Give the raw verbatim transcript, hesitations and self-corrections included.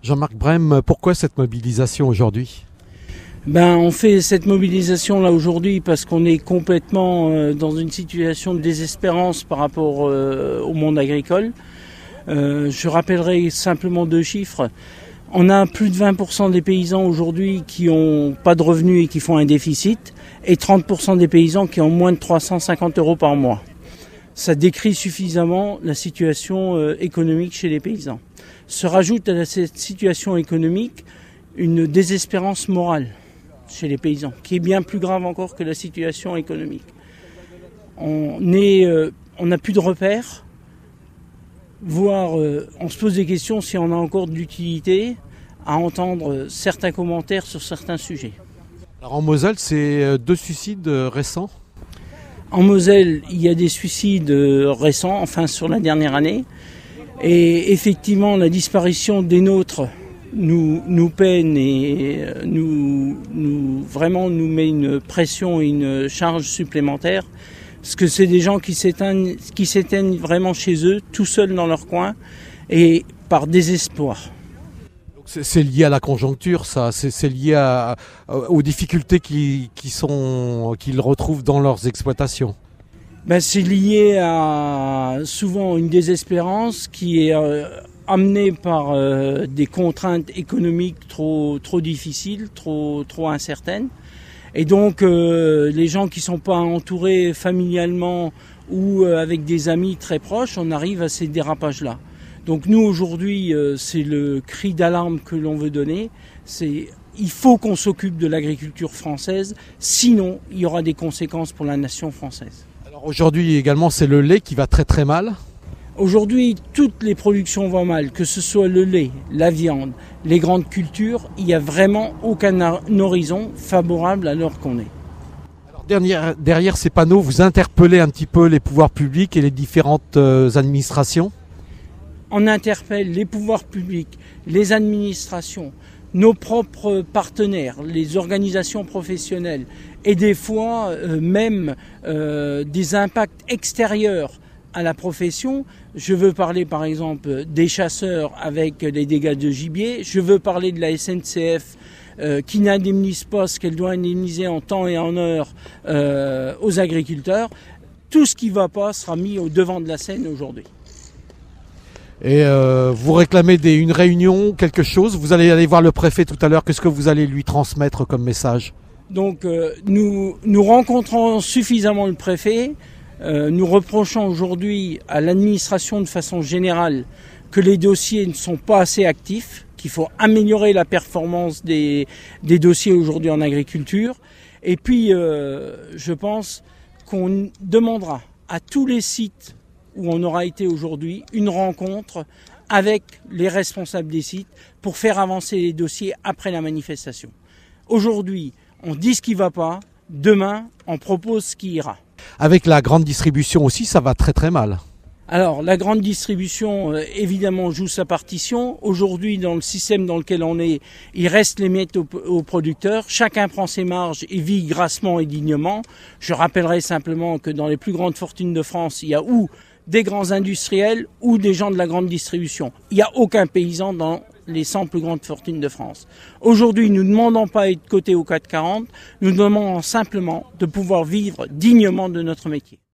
Jean-Marc Brem, pourquoi cette mobilisation aujourd'hui ? Ben, on fait cette mobilisation là aujourd'hui parce qu'on est complètement euh, dans une situation de désespérance par rapport euh, au monde agricole. Euh, je rappellerai simplement deux chiffres. On a plus de vingt pour cent des paysans aujourd'hui qui n'ont pas de revenus et qui font un déficit, et trente pour cent des paysans qui ont moins de trois cent cinquante euros par mois. Ça décrit suffisamment la situation euh, économique chez les paysans. Se rajoute à cette situation économique une désespérance morale chez les paysans, qui est bien plus grave encore que la situation économique. On est, euh, on n'a plus de repères, voire euh, on se pose des questions si on a encore de l'utilité à entendre certains commentaires sur certains sujets. Alors en Moselle, c'est deux suicides récents ? En Moselle, il y a des suicides récents, enfin sur la dernière année, et effectivement la disparition des nôtres nous, nous peine et nous, nous, vraiment nous met une pression et une charge supplémentaire, parce que c'est des gens qui s'éteignent, qui s'éteignent vraiment chez eux, tout seuls dans leur coin, et par désespoir. C'est, c'est lié à la conjoncture, ça, c'est, c'est lié à, à, aux difficultés qui, qui sont, qu'ils retrouvent dans leurs exploitations. Ben, c'est lié à souvent une désespérance qui est euh, amenée par euh, des contraintes économiques trop, trop difficiles, trop, trop incertaines. Et donc euh, les gens qui ne sont pas entourés familialement ou euh, avec des amis très proches, on arrive à ces dérapages-là. Donc nous aujourd'hui, euh, c'est le cri d'alarme que l'on veut donner. C'est il faut qu'on s'occupe de l'agriculture française, sinon il y aura des conséquences pour la nation française. Alors aujourd'hui également, c'est le lait qui va très très mal. Aujourd'hui, toutes les productions vont mal, que ce soit le lait, la viande, les grandes cultures, il n'y a vraiment aucun horizon favorable à l'heure qu'on est. Alors derrière, derrière ces panneaux, vous interpellez un petit peu les pouvoirs publics et les différentes euh, administrations ? On interpelle les pouvoirs publics, les administrations, nos propres partenaires, les organisations professionnelles et des fois euh, même euh, des impacts extérieurs à la profession. Je veux parler par exemple des chasseurs avec les dégâts de gibier, je veux parler de la S N C F euh, qui n'indemnise pas ce qu'elle doit indemniser en temps et en heure euh, aux agriculteurs. Tout ce qui ne va pas sera mis au devant de la scène aujourd'hui. Et euh, vous réclamez des, une réunion, quelque chose, vous allez aller voir le préfet tout à l'heure, qu'est-ce que vous allez lui transmettre comme message ? Donc euh, nous, nous rencontrons suffisamment le préfet, euh, nous reprochons aujourd'hui à l'administration de façon générale que les dossiers ne sont pas assez actifs, qu'il faut améliorer la performance des, des dossiers aujourd'hui en agriculture. Et puis euh, je pense qu'on demandera à tous les sites où on aura été aujourd'hui, une rencontre avec les responsables des sites pour faire avancer les dossiers après la manifestation. Aujourd'hui, on dit ce qui ne va pas, demain, on propose ce qui ira. Avec la grande distribution aussi, ça va très très mal. Alors, la grande distribution, euh, évidemment, joue sa partition. Aujourd'hui, dans le système dans lequel on est, il reste les miettes aux, aux producteurs. Chacun prend ses marges et vit grassement et dignement. Je rappellerai simplement que dans les plus grandes fortunes de France, il y a ou des grands industriels ou des gens de la grande distribution. Il n'y a aucun paysan dans les cent plus grandes fortunes de France. Aujourd'hui, nous ne demandons pas à être cotés au CAC quarante, nous demandons simplement de pouvoir vivre dignement de notre métier.